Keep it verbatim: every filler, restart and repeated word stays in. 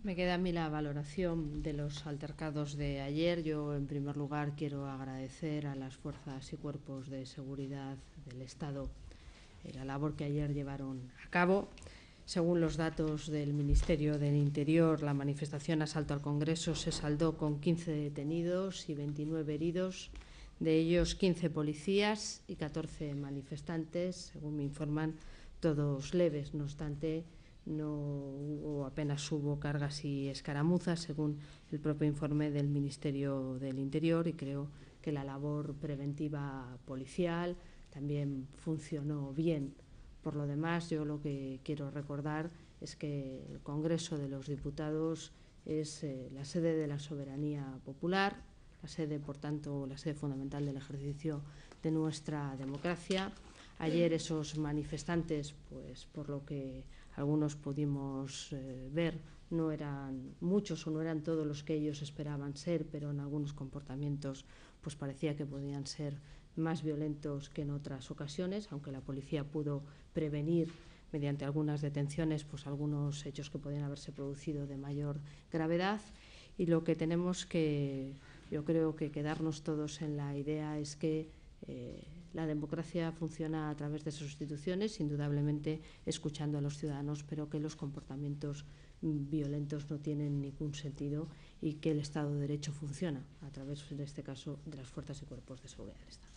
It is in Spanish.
Me queda a mí la valoración de los altercados de ayer. Yo, en primer lugar, quiero agradecer a las fuerzas y cuerpos de seguridad del Estado eh, la labor que ayer llevaron a cabo. Según los datos del Ministerio del Interior, la manifestación asalto al Congreso se saldó con quince detenidos y veintinueve heridos, de ellos quince policías y catorce manifestantes, según me informan, todos leves. No obstante, no hubo, apenas hubo cargas y escaramuzas, según el propio informe del Ministerio del Interior, y creo que la labor preventiva policial también funcionó bien. Por lo demás, yo lo que quiero recordar es que el Congreso de los Diputados es eh, la sede de la soberanía popular, la sede, por tanto, la sede fundamental del ejercicio de nuestra democracia. Ayer esos manifestantes, pues por lo que algunos pudimos eh, ver, no eran muchos o no eran todos los que ellos esperaban ser, pero en algunos comportamientos pues parecía que podían ser más violentos que en otras ocasiones, aunque la policía pudo prevenir mediante algunas detenciones pues algunos hechos que podían haberse producido de mayor gravedad. Y lo que tenemos que, yo creo que quedarnos todos en la idea es que eh, la democracia funciona a través de sus instituciones, indudablemente escuchando a los ciudadanos, pero que los comportamientos violentos no tienen ningún sentido y que el Estado de Derecho funciona a través, en este caso, de las fuerzas y cuerpos de seguridad del Estado.